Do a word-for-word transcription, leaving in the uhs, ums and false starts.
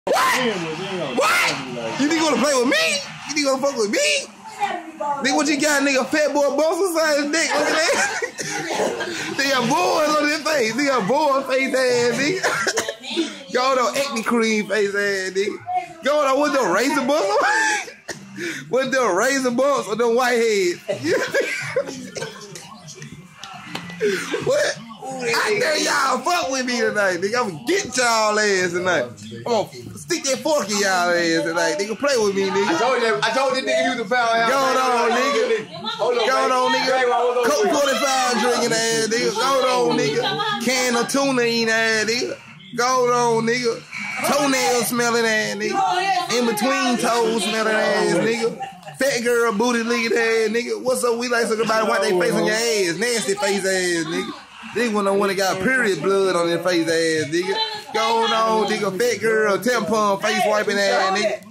What? What? You think you wanna play with me? You think you gonna fuck with me? Nigga, what you got, nigga? Fat boy bones inside his dick. Look at that. They got boys on his face. They got boy face ass, nigga. Go on, acne cream face ass, nigga. Go on, with them razor bumps? With them razor bumps or them white heads? What? I dare y'all fuck with me tonight, nigga. I'm gonna get y'all ass tonight. I'm gonna stick that fork in y'all ass tonight. Nigga, play with me, nigga. I told you, I told this nigga you was a foul ass. Go on, nigga. Go on, nigga. Coke forty-five drinking ass, nigga. Go on, nigga. Can of tuna eating ass, nigga. Go on, nigga. Toenail smelling ass, nigga. In between toes smelling ass, nigga. Fat girl booty licking ass, nigga. What's up? We like something about wipe their face on your ass. Nasty face ass, nigga. They wanna wanna got period blood on their face ass, nigga. Go on, nigga. Fat girl, tampon, face wiping ass, nigga.